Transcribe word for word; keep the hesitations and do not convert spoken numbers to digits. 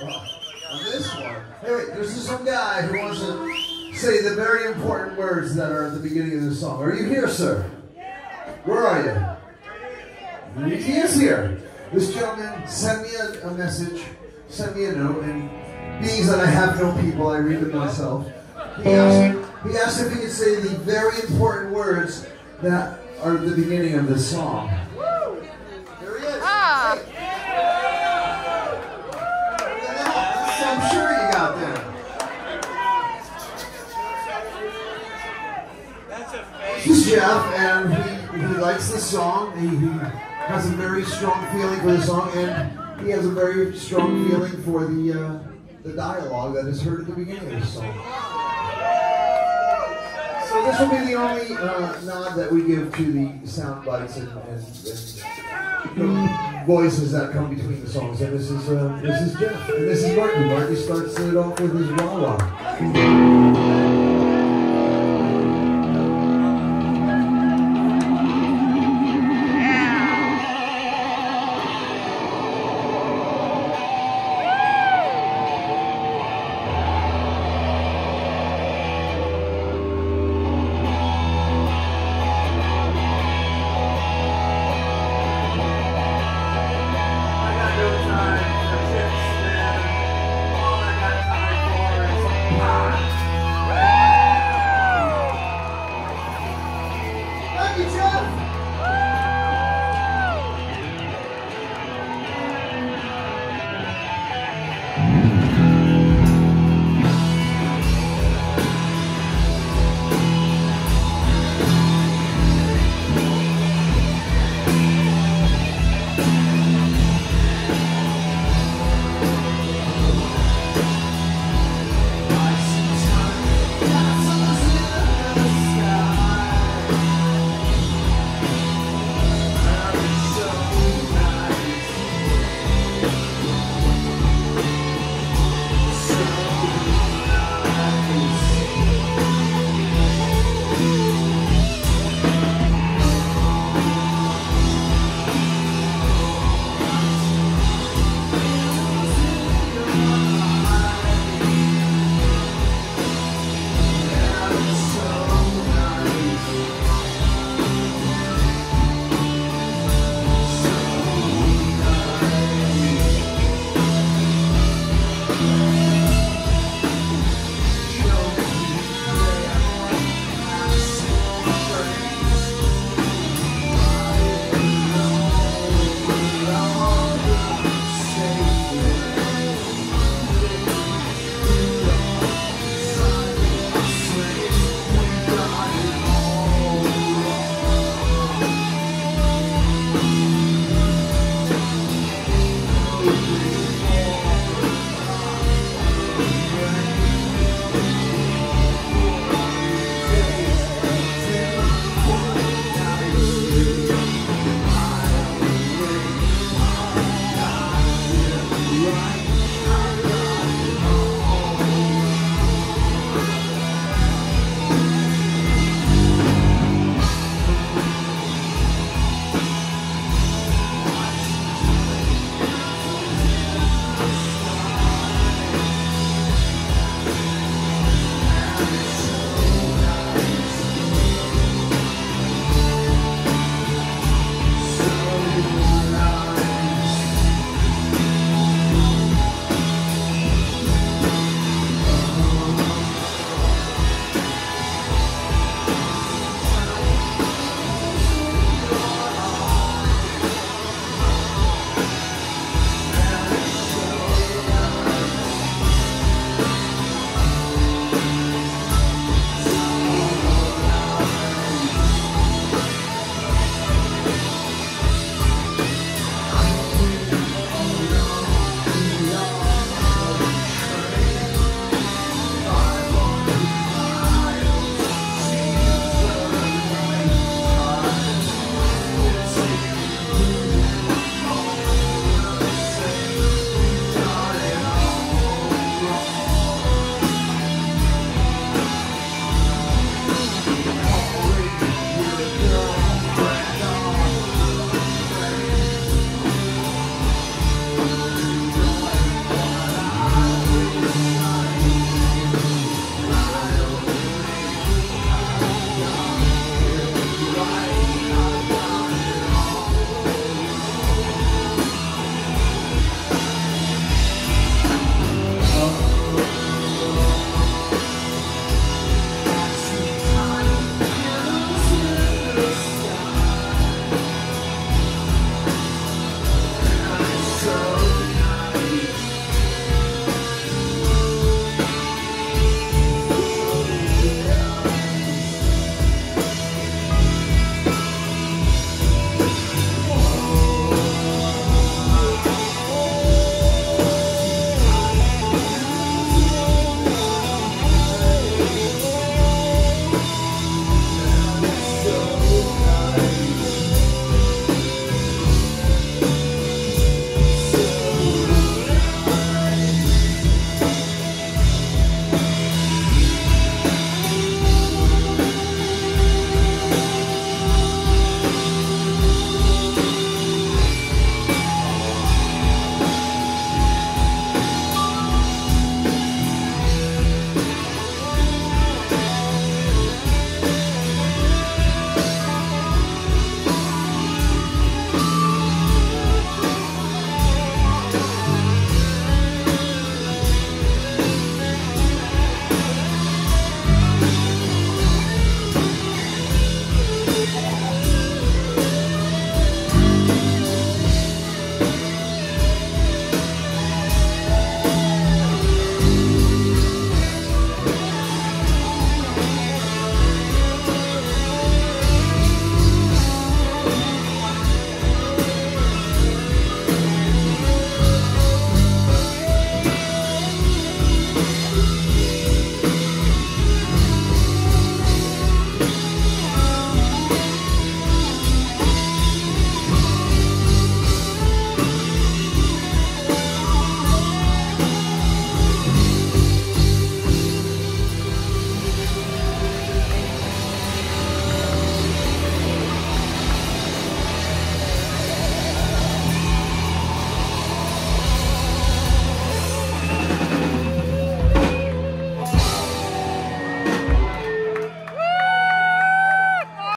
Well, on this one, hey wait, there's just some guy who wants to say the very important words that are at the beginning of the song. Are you here, sir? Where are you? He is here. This gentleman sent me a, a message, sent me a note, and being that I have no people, I read them myself. He asked, he asked if he could say the very important words that are at the beginning of this song. There he is. Ah. Hey. I'm sure you got there. This is Jeff, and he, he likes the song. He, he has a very strong feeling for the song, and he has a very strong feeling for the uh, the dialogue that is heard at the beginning of the song. So this will be the only uh, nod that we give to the sound bites and, and, and voices that come between the songs. And this is uh, this is Jeff, and this is Marty. Marty starts it off with his wah-wah.